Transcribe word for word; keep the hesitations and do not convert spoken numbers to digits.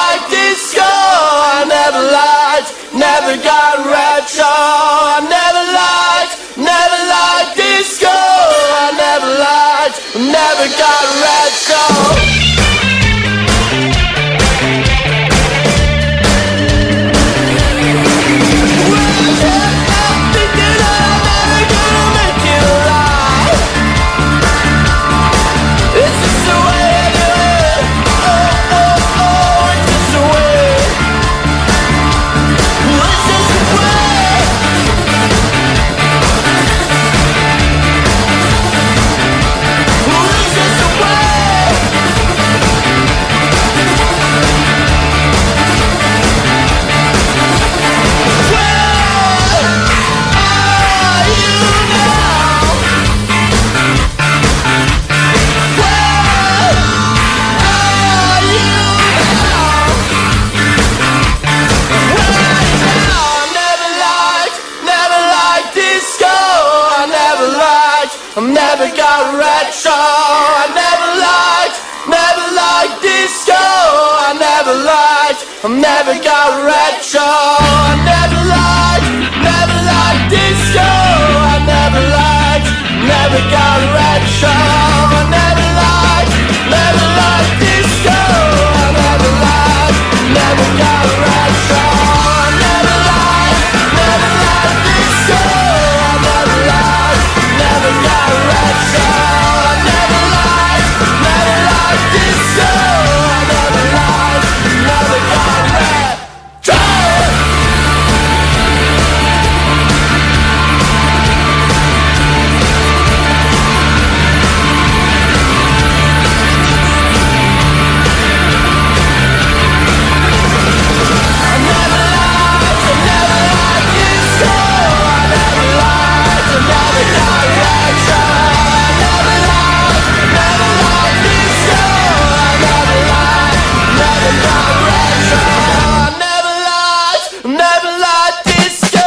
liked disco, I never liked, never got retro. I never liked, never liked disco, I never liked, never got retro. I never got retro. I never liked, never liked disco. I never liked, I never got retro. I never liked, never liked disco. I never liked, never got retro. I never liked, never liked disco. I never liked, never got retro. I never liked, never liked disco. I never liked, never got retro. I never liked, never liked disco. I never liked, never got retro. I never liked, I never liked disco. I never liked, I never got retro. I never liked, never liked disco. I never liked, never got retro. I never liked, never liked disco.